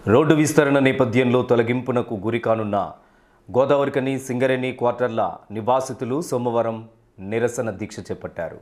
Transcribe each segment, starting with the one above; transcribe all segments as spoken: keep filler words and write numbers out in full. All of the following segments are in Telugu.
రోడ్డు విస్తరణ నేపథ్యంలో తొలగింపునకు గురికానున్న గోదావరికని సింగరేణి క్వార్టర్ల నివాసితులు సోమవారం నిరసన దీక్ష చేపట్టారు.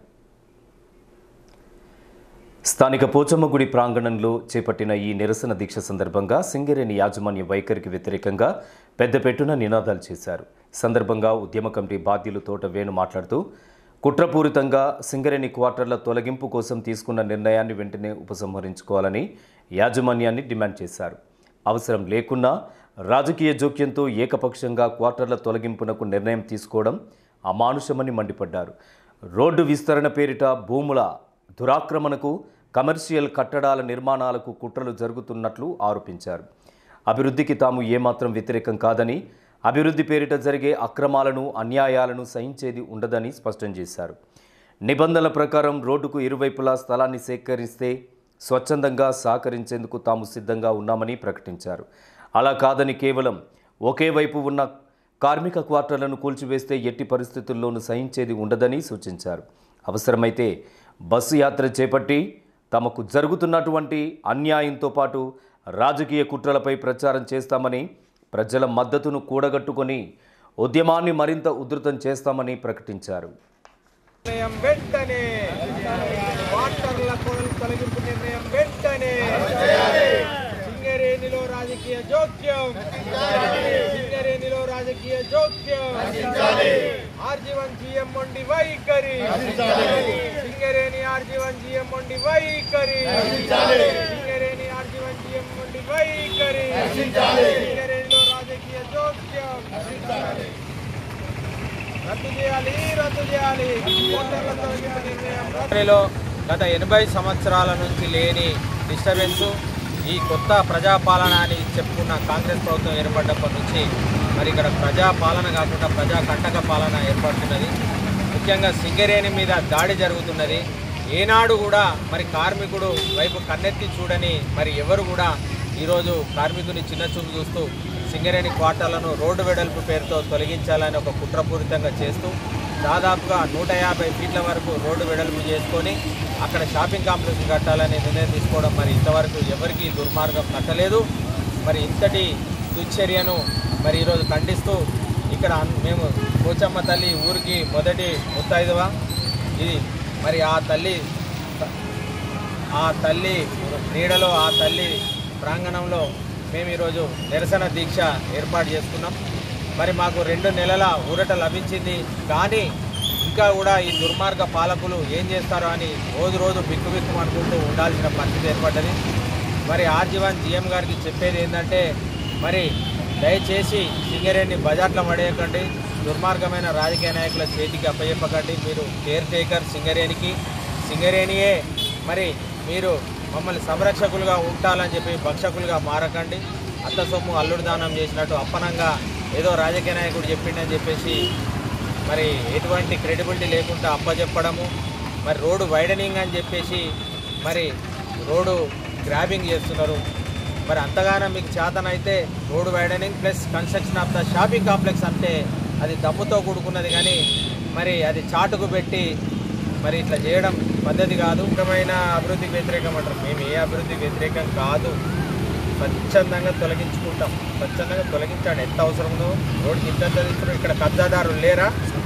స్థానిక పోచమ్మగుడి ప్రాంగణంలో చేపట్టిన ఈ నిరసన దీక్ష సందర్భంగా సింగరేణి యాజమాన్య వైఖరికి వ్యతిరేకంగా పెద్దపెట్టున నినాదాలు చేశారు. సందర్భంగా ఉద్యమ కమిటీ బాధ్యులు తోట వేణు మాట్లాడుతూ కుట్రపూరితంగా సింగరేణి క్వార్టర్ల తొలగింపు కోసం తీసుకున్న నిర్ణయాన్ని వెంటనే ఉపసంహరించుకోవాలని యాజమాన్యాన్ని డిమాండ్ చేశారు. అవసరం లేకున్నా రాజకీయ జోక్యంతో ఏకపక్షంగా క్వార్టర్ల తొలగింపునకు నిర్ణయం తీసుకోవడం అమానుషమని మండిపడ్డారు. రోడ్డు విస్తరణ పేరిట భూముల దురాక్రమణకు, కమర్షియల్ కట్టడాల నిర్మాణాలకు కుట్రలు జరుగుతున్నట్లు ఆరోపించారు. అభివృద్ధికి తాము ఏమాత్రం వ్యతిరేకం కాదని, అభివృద్ధి పేరిట జరిగే అక్రమాలను, అన్యాయాలను సహించేది ఉండదని స్పష్టం చేశారు. నిబంధనల ప్రకారం రోడ్డుకు ఇరువైపులా స్థలాన్ని సేకరిస్తే స్వచ్ఛందంగా సహకరించేందుకు తాము సిద్ధంగా ఉన్నామని ప్రకటించారు. అలా కాదని కేవలం ఒకే వైపు ఉన్న కార్మిక క్వార్టర్లను కూల్చివేస్తే ఎట్టి పరిస్థితుల్లోనూ సహించేది ఉండదని సూచించారు. అవసరమైతే బస్సు యాత్ర చేపట్టి తమకు జరుగుతున్నటువంటి అన్యాయంతో పాటు రాజకీయ కుట్రలపై ప్రచారం చేస్తామని, ప్రజల మద్దతును కూడగట్టుకొని ఉద్యమాన్ని మరింత ఉధృతం చేస్తామని ప్రకటించారు. సింగరేణిలో రాజకీయ జోక్యం, సింగరేణిలో రాజకీయ జోక్యం, ఆర్జీవన్ జీఎం మొండి వైఖరి, సింగరేణి ఆర్జీవన్ జీఎం మొండి వైఖరి, సింగరేణి ఆర్జీవన్ జీఎం మొండి వైఖరి, సింగరేణిలో రాజకీయ జోక్యం రద్దు చేయాలి, రద్దు చేయాలి. గత ఎనభై సంవత్సరాల నుంచి లేని డిస్టర్బెన్స్, ఈ కొత్త ప్రజాపాలన అని చెప్పుకున్న కాంగ్రెస్ ప్రభుత్వం ఏర్పడ్డప్పటి నుంచి మరి ఇక్కడ ప్రజాపాలన కాకుండా ప్రజా కంటక పాలన ఏర్పడుతున్నది. ముఖ్యంగా సింగరేణి మీద దాడి జరుగుతున్నది. ఏనాడు కూడా మరి కార్మికుడు వైపు కన్నెత్తి చూడని మరి ఎవరు కూడా ఈరోజు కార్మికుని చిన్నచూపు చూస్తూ సింగరేణి క్వార్టర్లను రోడ్డు వెడల్పు పేరుతో తొలగించాలని ఒక కుట్రపూరితంగా చేస్తూ దాదాపుగా నూట యాభై ఫీట్ల వరకు రోడ్డు వెడల్పు చేసుకొని అక్కడ షాపింగ్ కాంప్లెక్స్ కట్టాలని నిర్ణయం తీసుకోవడం మరి ఇంతవరకు ఎవరికి దుర్మార్గం కట్టలేదు. మరి ఇంతటి దుశ్చర్యను మరి ఈరోజు ఖండిస్తూ ఇక్కడ మేము పోచమ్మ తల్లి ఊరికి మొదటి ముత్తైదువ ఇది మరి ఆ తల్లి ఆ తల్లి నీడలో ఆ తల్లి ప్రాంగణంలో మేము ఈరోజు నిరసన దీక్ష ఏర్పాటు చేసుకున్నాం. మరి మాకు రెండు నెలల ఊరట లభించింది, కానీ ఇంకా కూడా ఈ దుర్మార్గ పాలకులు ఏం చేస్తారో అని రోజు రోజు బిక్కు బిక్కు అనుకుంటూ ఉండాల్సిన పరిస్థితి ఏర్పడ్డది. మరి ఆర్జీవన్ జీఎం గారికి చెప్పేది ఏంటంటే మరి దయచేసి సింగరేణిని బజార్లో పడేయకండి, దుర్మార్గమైన రాజకీయ నాయకుల చేతికి అప్పచెప్పకండి. మీరు కేర్ టేకర్ సింగరేణికి, సింగరేణియే మరి మీరు మమ్మల్ని సంరక్షకులుగా ఉంటాలని చెప్పి భక్షకులుగా మారకండి. అత్త సొమ్ము అల్లుడు దానం చేసినట్టు అప్పనంగా ఏదో రాజకీయ నాయకుడు చెప్పిండని చెప్పేసి మరి ఎటువంటి క్రెడిబిలిటీ లేకుండా అప్పచెప్పడము, మరి రోడ్డు వైడనింగ్ అని చెప్పేసి మరి రోడ్డు గ్రాబింగ్ చేస్తున్నారు. మరి అంతగానో మీకు చేతనైతే road widening plus construction of the shopping complex అంటే అది దమ్ముతో కూడుకున్నది, కానీ మరి అది చాటుకు పెట్టి మరి ఇట్లా చేయడం పద్ధతి కాదు. ముఖ్యమైన అభివృద్ధికి వ్యతిరేకం అంటారు. మేము ఏ అభివృద్ధికి వ్యతిరేకం కాదు, స్వచ్ఛందంగా తొలగించుకుంటాం. స్వచ్ఛందంగా తొలగించాడు ఎంత అవసరమో. రోడ్డుకి ఇంత తీసుకున్నాం. ఇక్కడ కబ్జాదారులు లేరా?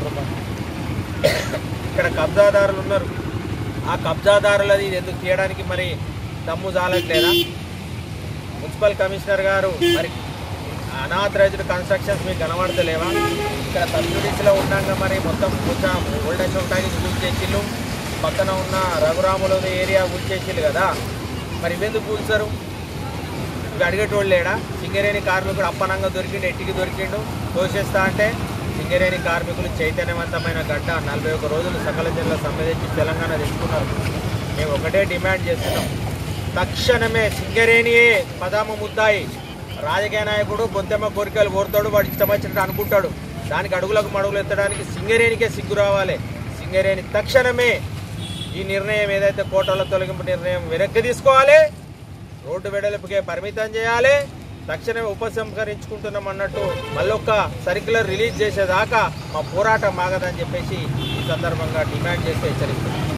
ఇక్కడ కబ్జాదారులు ఉన్నారు. ఆ కబ్జాదారులది ఇది ఎందుకు తీయడానికి మరి దమ్ము చాలట్లేదా? మున్సిపల్ కమిషనర్ గారు మరి అనాథరైజ్డ్ కన్స్ట్రక్షన్స్ మీకు కనబడతలేవా? ఇక్కడ సబ్సిడీస్లో ఉన్నాక మరి మొత్తం కొంచెం ఓల్డేజ్ ఉంటాయి కూల్చేసిళ్ళు, పక్కన ఉన్న రఘురాముల ఏరియా కూల్చేసిళ్ళు కదా, మరి ఇవెందుకు కూల్చారు? ఇవి అడిగేటోళ్ళు లేడా? సింగరేణి కార్మికుడు అప్పనంగా దొరికిండు, ఎట్టికి దొరికిండు, తోసేస్తా అంటే సింగరేణి కార్మికులు చైతన్యవంతమైన గడ్డ నలభై ఒక్క రోజులు సకల జిల్లా సమ్మె తెచ్చి తెలంగాణ తెచ్చుకున్నారు. మేము ఒకటే డిమాండ్ చేస్తున్నాం, తక్షణమే సింగరేణియే పదాము ముద్దాయి. రాజకీయ నాయకుడు బొంతెమ్మ కోరికలు కోరుతాడు, వాడు ఇష్టం వచ్చినట్టు అనుకుంటాడు. దానికి అడుగులకు మడుగులు ఎత్తడానికి సింగరేణికే సిగ్గు రావాలి. సింగరేణి తక్షణమే ఈ నిర్ణయం ఏదైతే కోటల తొలగింపు నిర్ణయం వెనక్కి తీసుకోవాలి, రోడ్డు వెడల్పుకే పరిమితం చేయాలి, తక్షణమే ఉపసంహరించుకుంటున్నాం అన్నట్టు మళ్ళొక్క సర్క్యులర్ రిలీజ్ చేసేదాకా మా పోరాటం ఆగదని చెప్పేసి ఈ సందర్భంగా డిమాండ్ చేసి హెచ్చరిస్తున్నాం.